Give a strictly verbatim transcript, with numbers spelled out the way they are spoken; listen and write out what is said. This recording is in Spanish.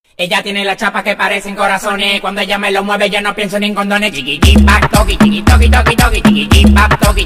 Ella tiene las chapas que parecen corazones. Cuando ella me lo mueve yo no pienso ni en condones. Chiqui, chiqui, toki, chiqui, toki, toki, toki, chiqui, chiqui, toki.